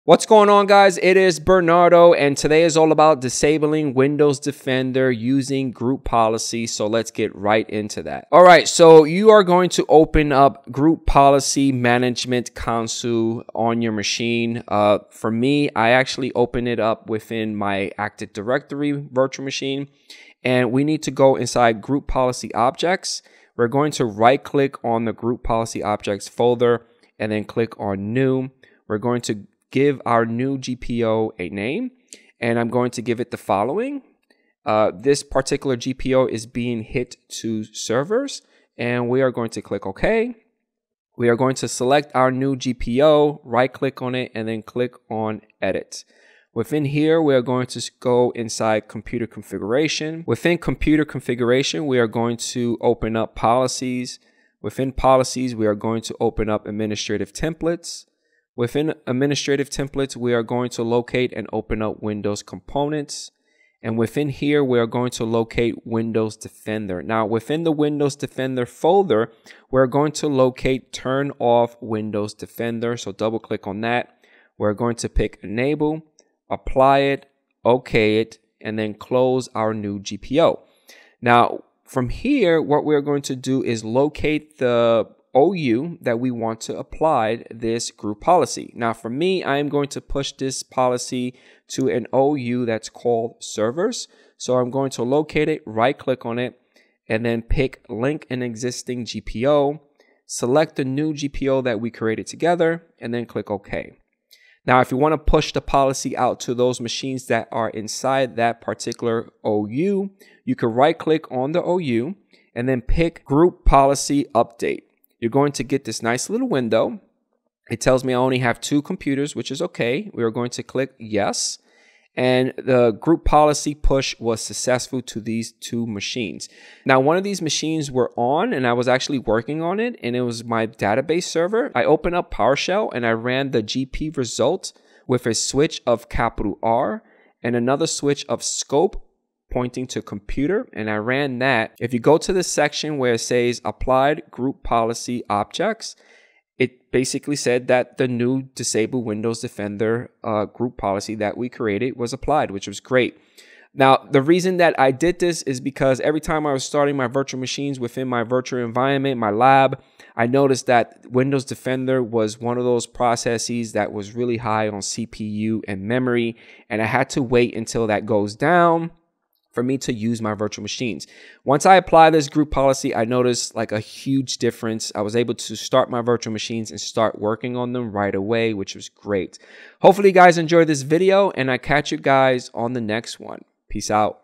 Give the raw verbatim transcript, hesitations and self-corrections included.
What's going on, guys? It is Bernardo, and today is all about disabling Windows Defender using group policy. So let's get right into that. All right, so you are going to open up Group Policy Management Console on your machine. Uh, for me, I actually open it up within my Active Directory virtual machine, and we need to go inside Group Policy Objects. We're going to right-click on the Group Policy Objects folder and then click on New. We're going to give our new G P O a name, and I'm going to give it the following. Uh, this particular G P O is being hit to servers, and we are going to click OK. We are going to select our new G P O, right click on it, and then click on Edit. Within here, we are going to go inside Computer Configuration. Within Computer Configuration, we are going to open up Policies. Within Policies, we are going to open up Administrative Templates. Within Administrative Templates, we are going to locate and open up Windows Components. And within here, we are going to locate Windows Defender. Now, within the Windows Defender folder, we're going to locate Turn Off Windows Defender. So double click on that. We're going to pick Enable, apply it, OK it, and then close our new G P O. Now, from here, what we're going to do is locate the O U that we want to apply this group policy. Now for me, I am going to push this policy to an O U that's called servers. So I'm going to locate it, right click on it, and then pick link an existing G P O, select the new G P O that we created together, and then click OK. Now if you want to push the policy out to those machines that are inside that particular O U, you can right click on the O U and then pick Group Policy Update. You're going to get this nice little window. It tells me I only have two computers, which is okay. We are going to click yes. And the group policy push was successful to these two machines. Now, one of these machines were on, and I was actually working on it, and it was my database server. I opened up PowerShell, and I ran the G P result with a switch of capital R and another switch of scope pointing to computer, and I ran that. If you go to the section where it says applied group policy objects, it basically said that the new disable Windows Defender uh, group policy that we created was applied, which was great. Now, the reason that I did this is because every time I was starting my virtual machines within my virtual environment, my lab, I noticed that Windows Defender was one of those processes that was really high on C P U and memory, and I had to wait until that goes down for me to use my virtual machines. Once I apply this group policy, I noticed like a huge difference. I was able to start my virtual machines and start working on them right away, which was great. Hopefully you guys enjoyed this video, and I catch you guys on the next one. Peace out.